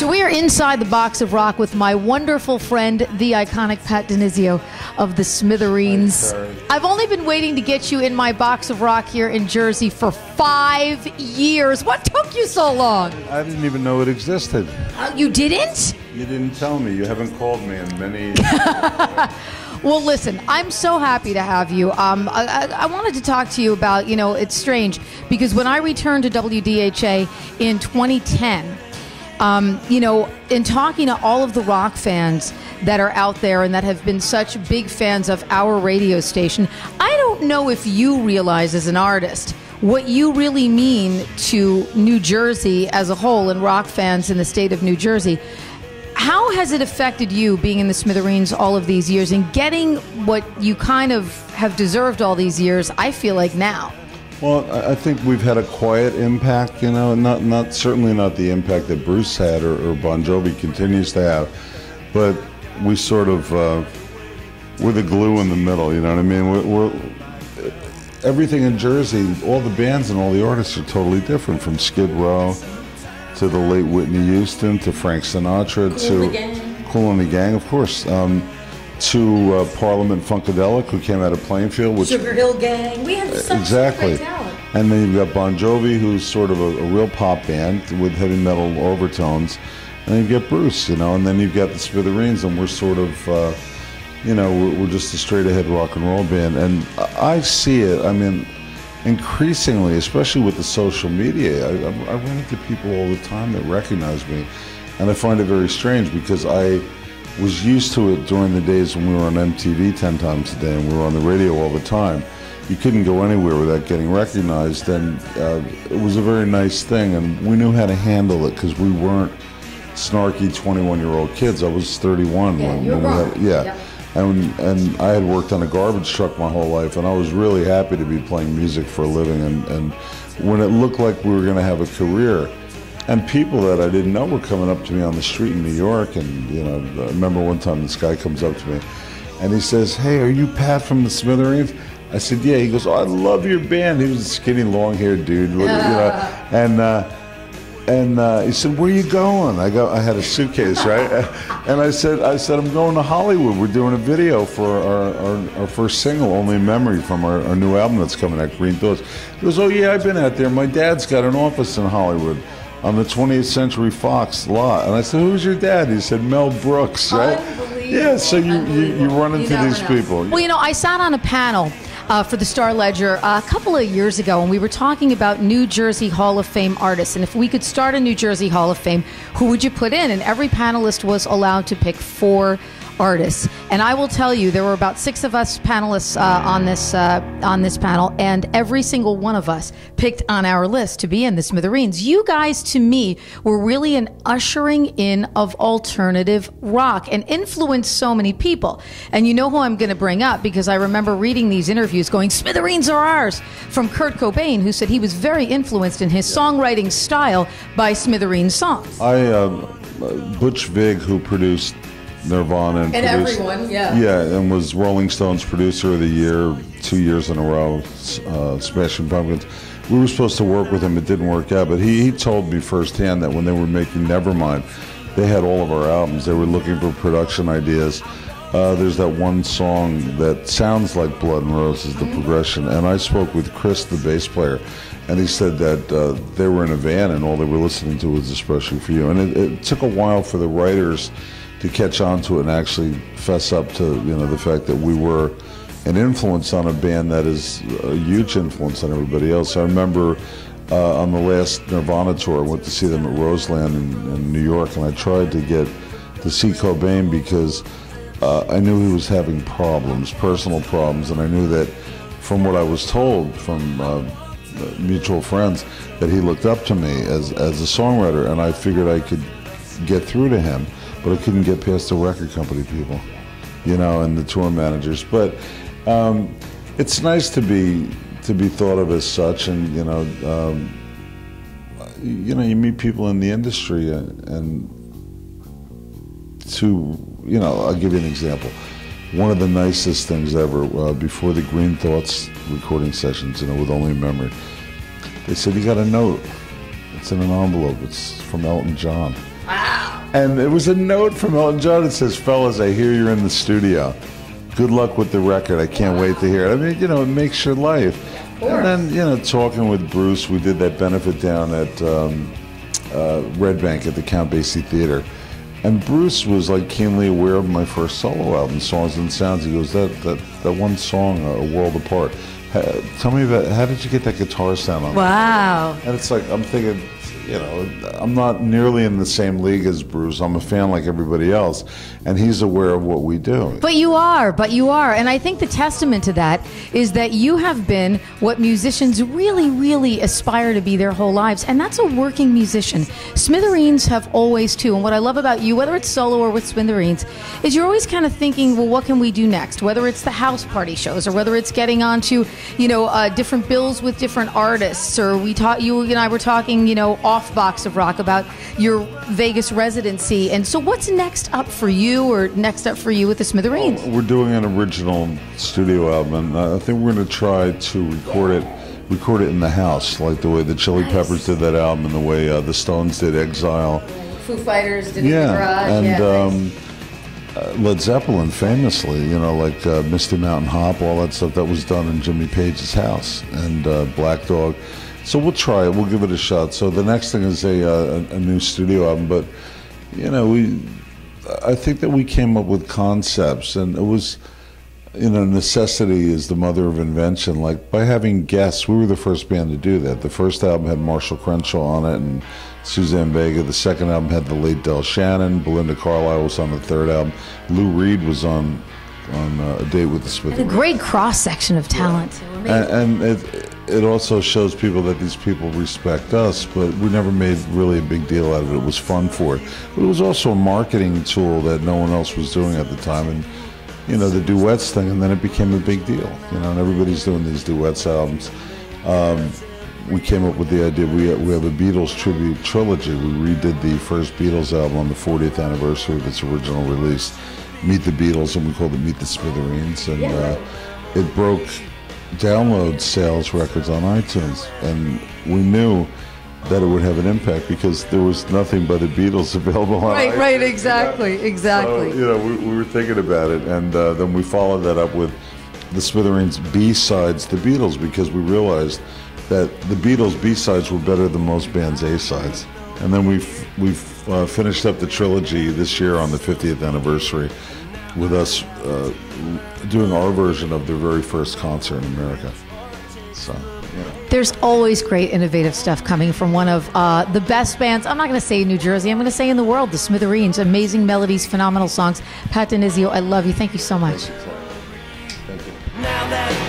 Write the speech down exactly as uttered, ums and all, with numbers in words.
So we are inside the box of rock with my wonderful friend, the iconic Pat Dinizio of the Smithereens. I've only been waiting to get you in my box of rock here in Jersey for five years. What took you so long? I didn't even know it existed. Uh, you didn't? You didn't tell me. You haven't called me in many... Well, listen, I'm so happy to have you. Um, I, I, I wanted to talk to you about, you know, it's strange, because when I returned to W D H A in twenty ten, um, you know, in talking to all of the rock fans that are out there and that have been such big fans of our radio station, I don't know if you realize as an artist what you really mean to New Jersey as a whole and rock fans in the state of New Jersey. How has it affected you being in the Smithereens all of these years and getting what you kind of have deserved all these years, I feel like now? Well, I think we've had a quiet impact, you know, not not certainly not the impact that Bruce had or, or Bon Jovi continues to have, but we sort of, uh, we're the glue in the middle, you know what I mean? We're, we're everything in Jersey, all the bands and all the artists are totally different, from Skid Row to the late Whitney Houston, to Frank Sinatra, Cool to and the Gang. Cool and the Gang, of course, um, to uh, Parliament Funkadelic, who came out of Plainfield. Which, Sugar Hill Gang. We have such exactly. great talent. And then you've got Bon Jovi, who's sort of a, a real pop band with heavy metal overtones. And then you get Bruce, you know, and then you've got the Smithereens, and we're sort of, uh, you know, we're, we're just a straight-ahead rock and roll band. And I see it, I mean, increasingly, especially with the social media, I, I run into people all the time that recognize me, and I find it very strange because I was used to it during the days when we were on M T V ten times a day and we were on the radio all the time. You couldn't go anywhere without getting recognized, and uh, it was a very nice thing, and we knew how to handle it because we weren't snarky twenty-one-year-old kids. I was thirty-one Yeah, when, you're when we wrong. had, yeah. Yeah. And, and I had worked on a garbage truck my whole life, and I was really happy to be playing music for a living. And, and when it looked like we were going to have a career, and people that I didn't know were coming up to me on the street in New York, and you know, I remember one time this guy comes up to me, and he says, "Hey, are you Pat from the Smithereens?" I said, "Yeah." He goes, "Oh, I love your band." He was a skinny, long-haired dude, you know, and. Uh, And uh, he said, "Where are you going?" I go, I had a suitcase, right? And I said, "I said I'm going to Hollywood. We're doing a video for our, our, our first single, Only Memory, from our, our new album that's coming out, Green Thoughts." He goes, "Oh yeah, I've been out there. My dad's got an office in Hollywood on the twentieth Century Fox lot." And I said, "Who's your dad?" He said, "Mel Brooks," right? Yeah. So you you, you run into You these know. people. Well, you know, I sat on a panel Uh, for the Star Ledger uh, a couple of years ago, and we were talking about New Jersey Hall of Fame artists, and if we could start a New Jersey Hall of Fame, who would you put in? And every panelist was allowed to pick four artists. And I will tell you, there were about six of us panelists uh, on this uh, on this panel, and every single one of us picked on our list to be in the Smithereens. You guys, to me, were really an ushering in of alternative rock and influenced so many people. And you know who I'm going to bring up, because I remember reading these interviews going, "Smithereens are ours," from Kurt Cobain, who said he was very influenced in his songwriting style by Smithereens songs. I uh, Butch Vig, who produced Nirvana and, And produced, everyone, yeah. Yeah, and was Rolling Stone's Producer of the Year two years in a row, uh, Smashing Pumpkins. We were supposed to work with him. It didn't work out, but he, he told me firsthand that when they were making Nevermind, they had all of our albums. They were looking for production ideas. Uh, there's that one song that sounds like Blood and Roses, the progression, and I spoke with Chris, the bass player, and he said that uh, they were in a van and all they were listening to was Especially for You. And it, it took a while for the writers to catch on to it and actually fess up to, you know, the fact that we were an influence on a band that is a huge influence on everybody else. I remember uh, on the last Nirvana tour, I went to see them at Roseland in, in New York, and I tried to get to see Cobain because uh, I knew he was having problems, personal problems, and I knew that from what I was told from uh, mutual friends that he looked up to me as, as a songwriter, and I figured I could get through to him. But I couldn't get past the record company people, you know, and the tour managers. But um, it's nice to be to be thought of as such, and you know, um, you know, you meet people in the industry, and, and to, you know, I'll give you an example. One of the nicest things ever uh, before the Green Thoughts recording sessions, you know, with Only Memory, they said, "You got a note. It's in an envelope. It's from Elton John." Wow. And it was a note from Elton John that says, "Fellas, I hear you're in the studio. Good luck with the record. I can't wait to hear it." I mean, you know, it makes your life. And then, you know, talking with Bruce, we did that benefit down at um, uh, Red Bank at the Count Basie Theater. And Bruce was like keenly aware of my first solo album, Songs and Sounds. He goes, that that, that one song, uh, A World Apart. Uh, tell me about, how did you get that guitar sound on Wow. that? And it's like, I'm thinking, you know, I'm not nearly in the same league as Bruce. I'm a fan like everybody else, and he's aware of what we do. But you are, but you are. And I think the testament to that is that you have been what musicians really, really aspire to be their whole lives, and that's a working musician. Smithereens have always, too, and what I love about you, whether it's solo or with Smithereens, is you're always kind of thinking, well, what can we do next? Whether it's the house party shows, or whether it's getting onto, you know, uh, different bills with different artists, or we taught you and I were talking, you know, off Box of Rock about your Vegas residency. And so what's next up for you, or next up for you with the Smithereens? Well, we're doing an original studio album, and uh, I think we're going to try to record it record it in the house, like the way the Chili Nice. Peppers did that album and the way uh, the Stones did Exile. Foo Fighters did Yeah, it in the garage. and yeah, nice. um, uh, Led Zeppelin famously, you know, like uh, Misty Mountain Hop, all that stuff that was done in Jimmy Page's house, and uh, Black Dog. So we'll try it. We'll give it a shot. So the next thing is a uh, a new studio album. But you know, we I think that we came up with concepts, and it was, you know, necessity is the mother of invention. Like by having guests, we were the first band to do that. The first album had Marshall Crenshaw on it and Suzanne Vega. The second album had the late Del Shannon. Belinda Carlisle was on the third album. Lou Reed was on on uh, A Date with the Smithereens. And a great cross section of talent. And, and it, it also shows people that these people respect us, but we never made really a big deal out of it. It was fun for it. But it was also a marketing tool that no one else was doing at the time. And, you know, the duets thing, and then it became a big deal. You know, and everybody's doing these duets albums. Um, we came up with the idea, we, we have a Beatles tribute trilogy. We redid the first Beatles album on the fortieth anniversary of its original release, Meet the Beatles, and we called it Meet the Smithereens. And uh, it broke download sales records on iTunes, and we knew that it would have an impact because there was nothing but the Beatles available on Right, iTunes. right, exactly, exactly. So, you know, we, we were thinking about it, and uh, then we followed that up with the Smithereens B-sides, the Beatles, because we realized that the Beatles B-sides were better than most bands' A-sides. And then we've, we've uh, finished up the trilogy this year on the fiftieth anniversary with us uh, doing our version of their very first concert in America. So, you know. There's always great innovative stuff coming from one of uh, the best bands. I'm not going to say in New Jersey. I'm going to say in the world, the Smithereens. Amazing melodies, phenomenal songs. Pat Dinizio, I love you. Thank you so much. Thank you. Now that